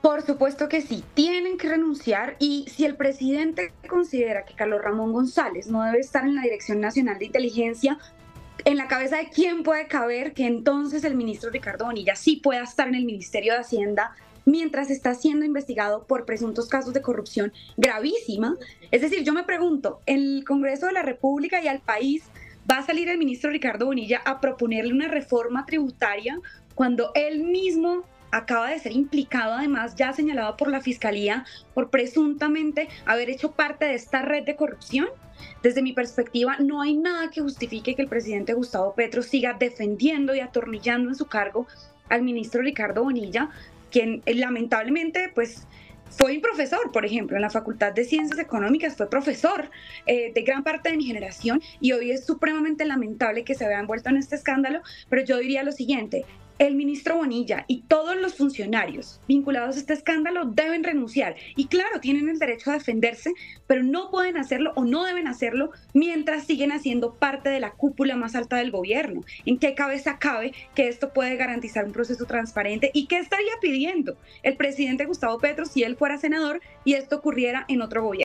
Por supuesto que sí, tienen que renunciar y si el presidente considera que Carlos Ramón González no debe estar en la Dirección Nacional de Inteligencia, en la cabeza de quién puede caber que entonces el ministro Ricardo Bonilla sí pueda estar en el Ministerio de Hacienda mientras está siendo investigado por presuntos casos de corrupción gravísima. Es decir, yo me pregunto, ¿el Congreso de la República y al país va a salir el ministro Ricardo Bonilla a proponerle una reforma tributaria cuando él mismo acaba de ser implicado, además ya señalado por la Fiscalía, por presuntamente haber hecho parte de esta red de corrupción? Desde mi perspectiva, no hay nada que justifique que el presidente Gustavo Petro siga defendiendo y atornillando en su cargo al ministro Ricardo Bonilla, quien lamentablemente, pues, fue un profesor, por ejemplo, en la Facultad de Ciencias Económicas, fue profesor de gran parte de mi generación y hoy es supremamente lamentable que se vea envuelto en este escándalo, pero yo diría lo siguiente, el ministro Bonilla y todos los funcionarios vinculados a este escándalo deben renunciar. Y claro, tienen el derecho a defenderse, pero no pueden hacerlo o no deben hacerlo mientras siguen haciendo parte de la cúpula más alta del gobierno. ¿En qué cabeza cabe que esto puede garantizar un proceso transparente? ¿Y qué estaría pidiendo el presidente Gustavo Petro si él fuera senador y esto ocurriera en otro gobierno?